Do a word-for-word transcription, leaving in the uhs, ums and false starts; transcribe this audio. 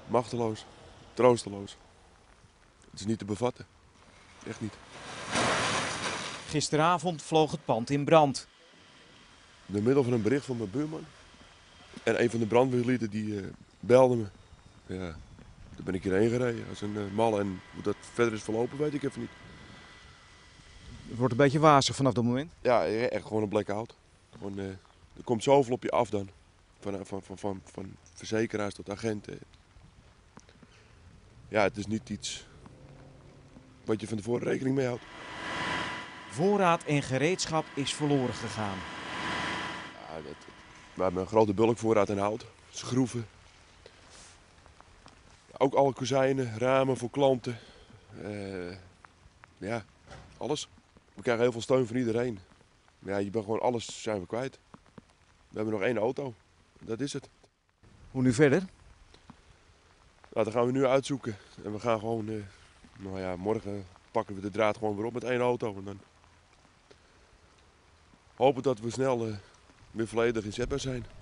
Machteloos. Troosteloos. Het is niet te bevatten. Echt niet. Gisteravond vloog het pand in brand. Door middel van een bericht van mijn buurman. En een van de brandweerlieden die uh, belde me. Ja, toen ben ik hierheen gereden als een uh, mal. En hoe dat verder is verlopen weet ik even niet. Het wordt een beetje wazig vanaf dat moment. Ja, echt gewoon een blackout. Gewoon, uh, er komt zoveel op je af dan. Van, van, van, van, van verzekeraars tot agenten. Ja, het is niet iets wat je van tevoren rekening mee houdt. Voorraad en gereedschap is verloren gegaan. Ja, dat, we hebben een grote bulkvoorraad aan hout, schroeven. Ook alle kozijnen, ramen voor klanten. Uh, ja, alles. We krijgen heel veel steun van iedereen. Ja, je bent gewoon alles zijn we kwijt. We hebben nog één auto. Dat is het. Hoe nu verder? Nou, dat gaan we nu uitzoeken. En we gaan gewoon, uh, nou ja, morgen pakken we de draad gewoon weer op met één auto. En dan hopen dat we snel uh, weer volledig inzetbaar zijn.